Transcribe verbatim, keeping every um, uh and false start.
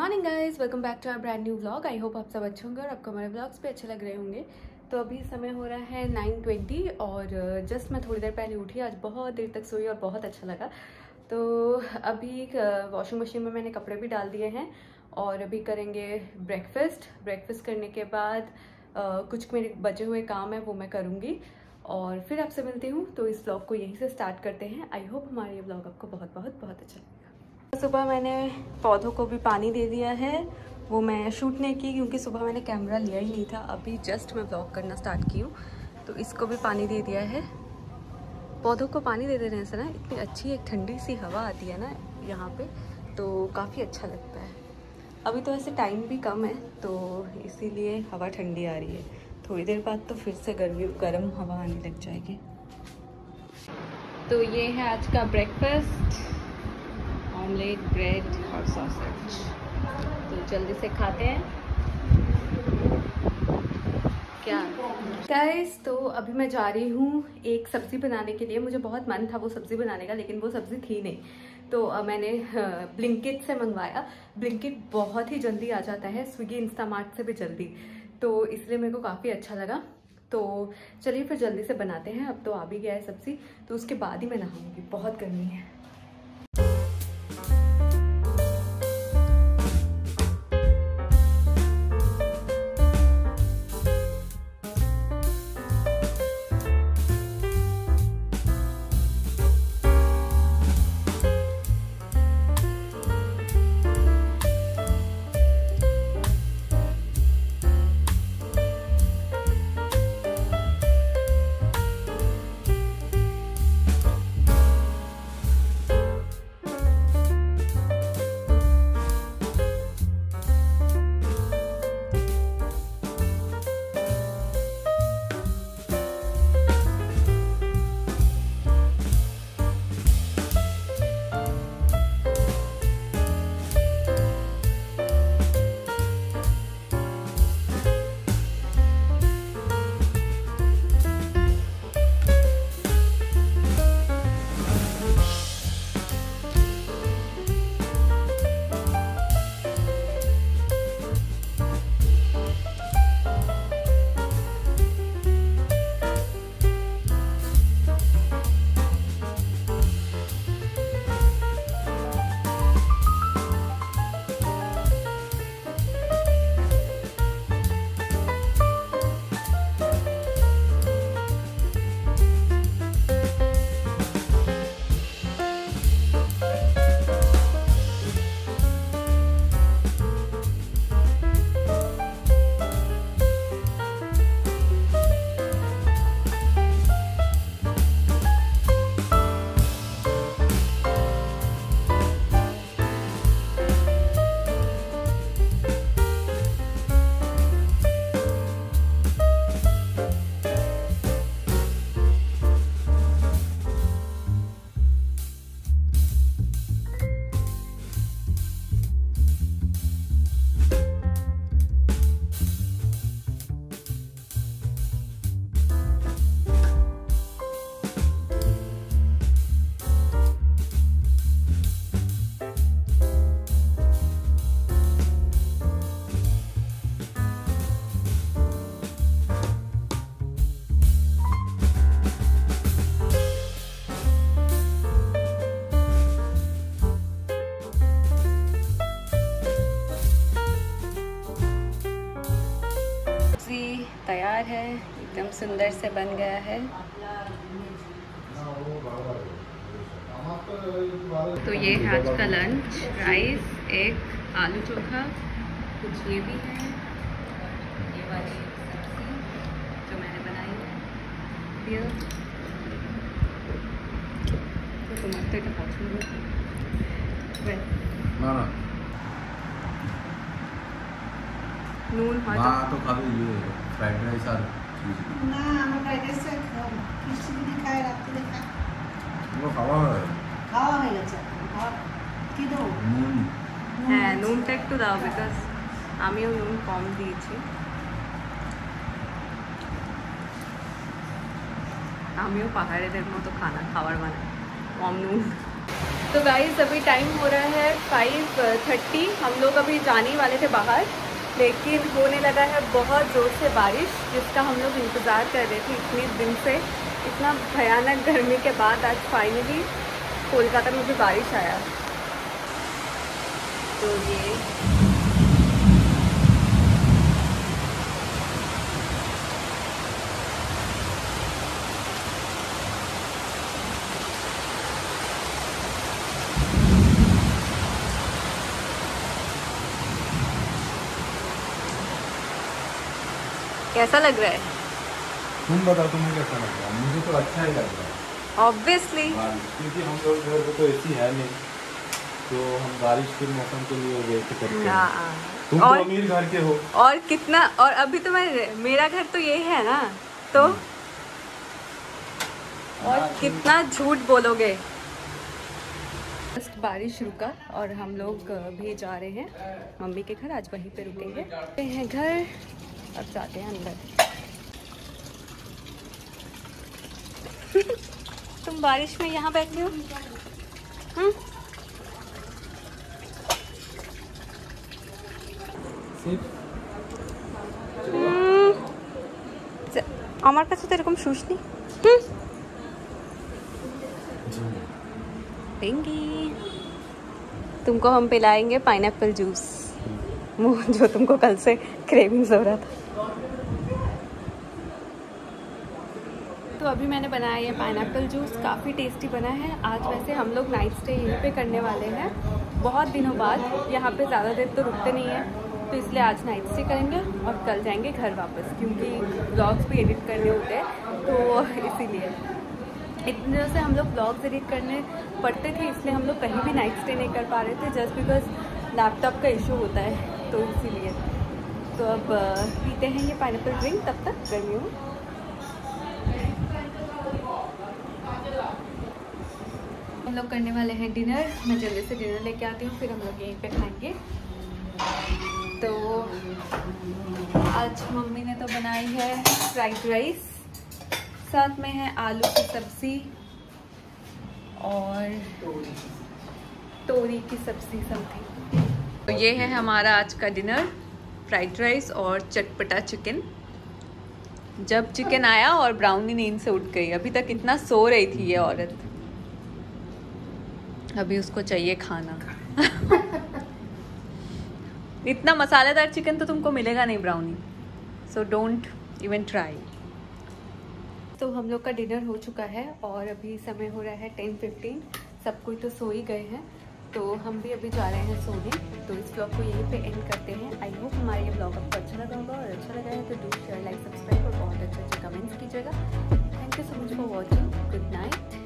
Morning guys, welcome back to our brand new vlog. I hope आप सब अच्छे होंगे और आपको हमारे व्लॉग्स पे अच्छे लग रहे होंगे। तो अभी समय हो रहा है नाइन ट्वेंटी और जस्ट मैं थोड़ी देर पहले उठी। आज बहुत देर तक सोई और बहुत अच्छा लगा। तो अभी वॉशिंग मशीन में मैंने कपड़े भी डाल दिए हैं और अभी करेंगे ब्रेकफास्ट। ब्रेकफास्ट करने के बाद आ, कुछ मेरे बचे हुए काम है वो मैं करूँगी और फिर आपसे मिलती हूँ। तो इस व्लॉग को यहीं से स्टार्ट करते हैं। आई होप हमारा ये व्लॉग आपको बहुत बहुत बहुत अच्छा लगेगा। सुबह मैंने पौधों को भी पानी दे दिया है। वो मैं शूट नहीं की क्योंकि सुबह मैंने कैमरा लिया ही नहीं था। अभी जस्ट मैं व्लॉग करना स्टार्ट की हूँ तो इसको भी पानी दे दिया है। पौधों को पानी दे देने से ना इतनी अच्छी एक ठंडी सी हवा आती है ना यहाँ पे, तो काफ़ी अच्छा लगता है। अभी तो ऐसे टाइम भी कम है तो इसीलिए हवा ठंडी आ रही है। थोड़ी देर बाद तो फिर से गर्मी गर्म हवा आने लग जाएगी। तो ये है आज का ब्रेकफास्ट, ऑमलेट, ब्रेड और सॉसेज। तो जल्दी से खाते हैं क्या गाइस। तो अभी मैं जा रही हूँ एक सब्ज़ी बनाने के लिए। मुझे बहुत मन था वो सब्ज़ी बनाने का, लेकिन वो सब्ज़ी थी नहीं तो मैंने ब्लिंकिट से मंगवाया। ब्लिंकिट बहुत ही जल्दी आ जाता है, स्विगी इंस्टामार्ट से भी जल्दी, तो इसलिए मेरे को काफ़ी अच्छा लगा। तो चलिए फिर जल्दी से बनाते हैं। अब तो आ भी गया है सब्ज़ी, तो उसके बाद ही मैं नहाऊंगी, बहुत गर्मी है। तैयार है, एकदम सुंदर से बन गया है। तो ये है आज का लंच, राइस, एक आलू चोखा, कुछ ये भी है, ये वाली सब्जी जो मैंने बनाई है, ये तो टमाटर का पॉचूंगा नून हाँ तो खाली ये फ्राइड राइस আর না আমরা ফ্রাইড রাইস খাও কিছু দিন খাই রাতে দেখা वो খাওয়া হয় খাওয়া হয়ে গেছে আর কি দাও নুন হ্যাঁ নুনটা একটু দাও বিকজ আমিও নুন কম দিয়েছি। আমিও পাহাড়েদের মতো খানা খাবার বানাই কম নুন। तो गाइस अभी टाइम हो रहा है फाइव थर्टी। हम लोग अभी जाने वाले थे बाहर, लेकिन होने लगा है बहुत ज़ोर से बारिश, जिसका हम लोग इंतज़ार कर रहे थे इतने दिन से। इतना भयानक गर्मी के बाद आज फाइनली कोलकाता में भी बारिश आया। तो ये कैसा लग रहा है? तुम बताओ तुम्हें कैसा लग रहा है? मुझे तो अच्छा ही लग रहा है ऑब्वियसली, क्योंकि हम लोग घर पे तो एसी है नहीं, तो हम बारिश के मौसम के लिए वेट करते हैं। तुम तो अमीर घर के हो। और कितना, और अभी तो मैं, मेरा घर तो ये है ना, तो और कितना झूठ बोलोगे। जस्ट बारिश रुका और हम लोग भी जा रहे हैं मम्मी के घर। आज वहीं पे रुकेंगे हैं घर। अब जाते हैं अंदर। तुम बारिश में यहाँ बैठे हो? हम्म? আমার কাছে তো এরকম শুস নেই। पिंकी, तुमको हम पिलाएंगे पाइनएप्पल जूस, जो तुमको कल से क्रेविंग्स हो रहा था। तो अभी मैंने बनाया ये पाइनएप्पल जूस, काफ़ी टेस्टी बना है। आज वैसे हम लोग नाइट स्टे यहीं पे करने वाले हैं बहुत दिनों बाद। यहाँ पे ज़्यादा देर तो रुकते नहीं हैं, तो इसलिए आज नाइट स्टे करेंगे और कल जाएंगे घर वापस, क्योंकि व्लॉग्स भी एडिट करने होते हैं। तो इसीलिए इतने दिनों से हम लोग व्लॉग्स एडिट करने पड़ते थे, इसलिए हम लोग कहीं भी नाइट स्टे नहीं कर पा रहे थे, जस्ट बिकॉज लैपटॉप का इशू होता है, तो इसीलिए। तो अब पीते हैं ये पाइनएप्पल ड्रिंक, तब तक गर्मी हो। हम लोग करने वाले हैं डिनर। मैं जल्दी से डिनर लेके आती हूँ, फिर हम लोग यहीं पे खाएंगे। तो आज मम्मी ने तो बनाई है फ्राइड राइस, साथ में है आलू की सब्ज़ी और तोरी की सब्ज़ी समथिंग। तो ये है हमारा आज का डिनर, फ्राइड राइस और चटपटा चिकन। जब चिकन आया और ब्राउनी नींद से उठ गई, अभी तक इतना सो रही थी ये औरत, अभी उसको चाहिए खाना। इतना मसालेदार चिकन तो तुमको मिलेगा नहीं brownie, so don't even try. तो हम लोग का डिनर हो चुका है और अभी समय हो रहा है टेन फिफ्टीन। सब कोई तो सो ही गए हैं, तो हम भी अभी जा रहे हैं सोने। तो इस ब्लॉग को यहीं पे एंड करते हैं। आई होप हमारा ये ब्लॉग आपको अच्छा लगा होगा, और अच्छा लगा है तो डू शेयर, लाइक, सब्सक्राइब और बहुत अच्छे अच्छे कमेंट्स कीजिएगा। Thank you so much for watching. Good night.